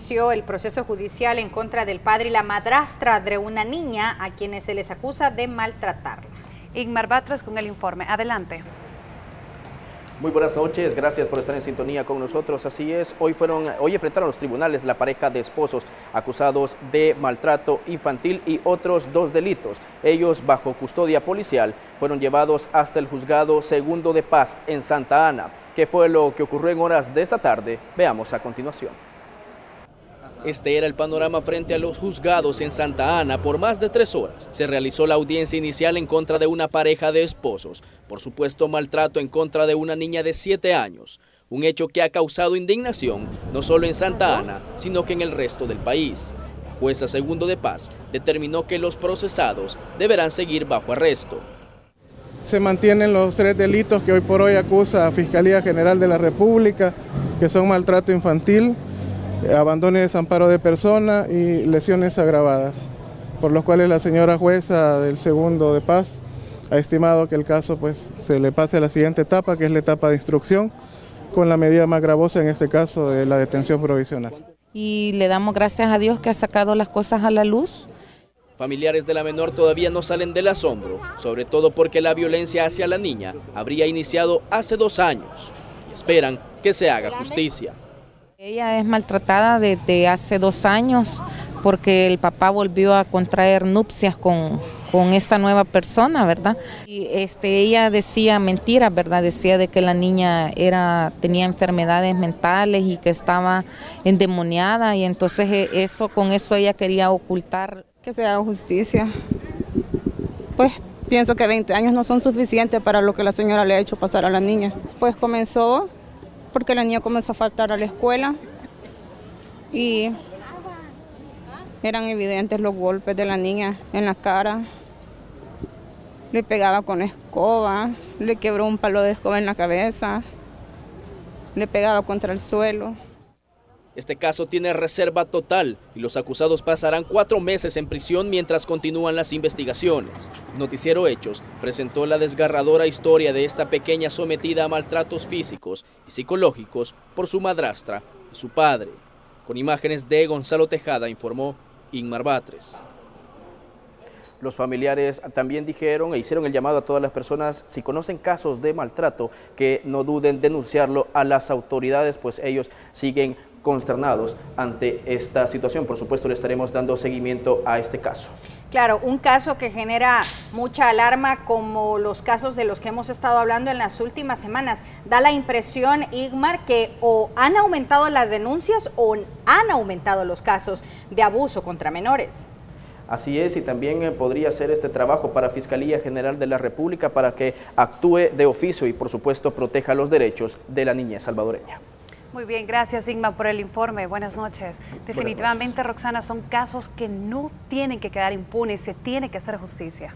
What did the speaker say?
inició el proceso judicial en contra del padre y la madrastra de una niña a quienes se les acusa de maltratarla. Igmar Batres con el informe. Adelante. Muy buenas noches, gracias por estar en sintonía con nosotros. Así es, hoy enfrentaron los tribunales la pareja de esposos acusados de maltrato infantil y otros 2 delitos. Ellos, bajo custodia policial, fueron llevados hasta el juzgado segundo de paz en Santa Ana. ¿Qué fue lo que ocurrió en horas de esta tarde? Veamos a continuación. Este era el panorama frente a los juzgados en Santa Ana. Por más de 3 horas se realizó la audiencia inicial en contra de una pareja de esposos por supuesto maltrato en contra de una niña de 7 años. Un hecho que ha causado indignación no solo en Santa Ana, sino que en el resto del país. La jueza segundo de paz determinó que los procesados deberán seguir bajo arresto. Se mantienen los 3 delitos que hoy por hoy acusa a Fiscalía General de la República, que son maltrato infantil, abandono y desamparo de persona y lesiones agravadas, por los cuales la señora jueza del segundo de paz ha estimado que el caso se le pase a la siguiente etapa, que es la etapa de instrucción, con la medida más gravosa en este caso de la detención provisional. Y le damos gracias a Dios que ha sacado las cosas a la luz. Familiares de la menor todavía no salen del asombro, sobre todo porque la violencia hacia la niña habría iniciado hace 2 años y esperan que se haga justicia. Ella es maltratada desde hace 2 años porque el papá volvió a contraer nupcias con esta nueva persona, ¿verdad? Y ella decía mentiras, ¿verdad? Decía de que la niña tenía enfermedades mentales y que estaba endemoniada, y entonces con eso ella quería ocultar. Que se haga justicia. Pues pienso que 20 años no son suficientes para lo que la señora le ha hecho pasar a la niña. Pues comenzó porque la niña comenzó a faltar a la escuela y eran evidentes los golpes de la niña en la cara. Le pegaba con escoba, le quebró un palo de escoba en la cabeza, le pegaba contra el suelo. Este caso tiene reserva total y los acusados pasarán 4 meses en prisión mientras continúan las investigaciones. Noticiero Hechos presentó la desgarradora historia de esta pequeña sometida a maltratos físicos y psicológicos por su madrastra y su padre. Con imágenes de Gonzalo Tejada, informó Igmar Batres. Los familiares también dijeron e hicieron el llamado a todas las personas, si conocen casos de maltrato, que no duden en denunciarlo a las autoridades, pues ellos siguen consternados ante esta situación. Por supuesto, le estaremos dando seguimiento a este caso. Claro, un caso que genera mucha alarma, como los casos de los que hemos estado hablando en las últimas semanas. Da la impresión, Igmar, que o han aumentado las denuncias o han aumentado los casos de abuso contra menores. Así es, y también podría ser este trabajo para Fiscalía General de la República para que actúe de oficio y, por supuesto, proteja los derechos de la niñez salvadoreña. Muy bien, gracias Igma por el informe. Buenas noches. Definitivamente, Roxana, son casos que no tienen que quedar impunes, se tiene que hacer justicia.